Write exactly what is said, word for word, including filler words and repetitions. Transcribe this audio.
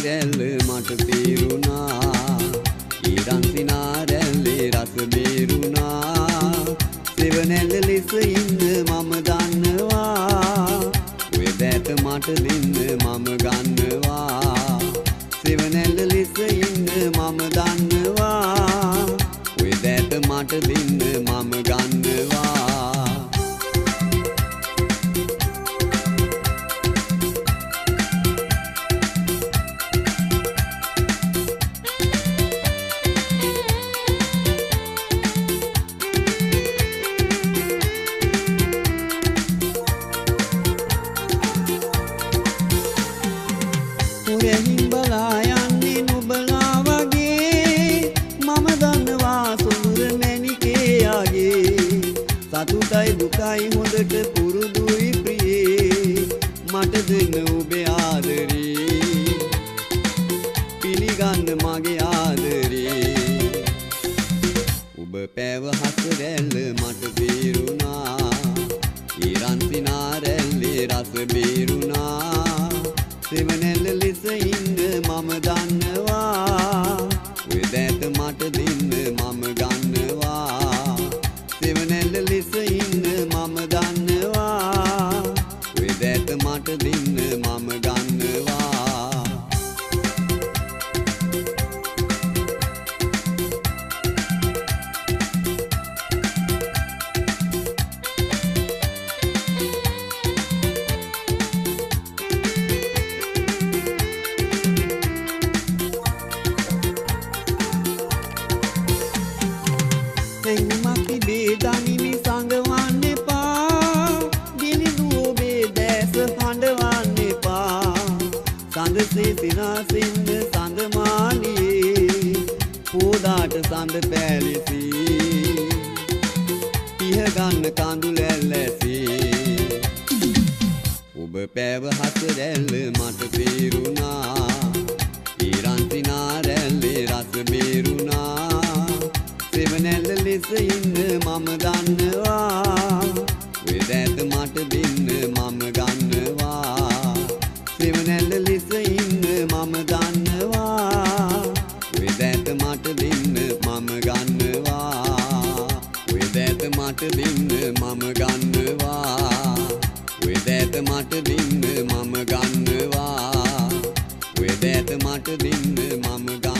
රැල්ල මට තීරුණා ඊරන් සිනාරැල්ලේ රස බේරුණා සෙවණැල්ල ලෙස ඉන්න මම දන්නවා ඔය දැත මට දෙන්න මම ගන්නවා සෙවණැල්ල ලෙස ඉන්න මම දන්නවා ඔය දැත මට දෙන්න මම ගන්නවා සතුටයි දුකයි හොඳට පුරුදුයි ප්‍රියේ මට දෙන්න ඔබේ ආදරේ පිළිගන්න මගේ ආදරේ ඔබ පැව හසරැල්ල මට බේරුණා ඊරන් සිනාරැල්ලේ රස බේරුණා සෙවණැල්ල ලෙස ඉන්න මම දන්නවා ඔය දැත මට දෙන්න මම ගන්නවා සෙවණැල්ල ලෙස ඉන්න මම දන්නවා ඔය දැත මට දෙන්න මම ගන්නවා එන්නමක් ඉබේ දනිමි සඟවන්න එපා දිලිඳු ඔබේ දැස හඬවන්න එපා සඳසේ සිනාසෙන්න සඳමාලියේ පෝදාට සඳ පැලිසි පිහගන්න කඳුලැල් ඇසේ ඔබ පැව හසරැල්ල මට බේරුණා ඊරන් සිනාරැල්ලේ රස බේරුණා සෙවණැල්ල ලෙස ඉන්න මම දන්නවා ඔය දැත මට දෙන්න මම ගන්නවා සෙවණැල්ල ලෙස ඉන්න මම දන්නවා ඔය දැත මට දෙන්න මම ගන්නවා ඔය දැත මට දෙන්න මම ගන්නවා ඔය දැත මට දෙන්න මම ගන්නවා ඔය දැත මට දෙන්න මම ගන්නවා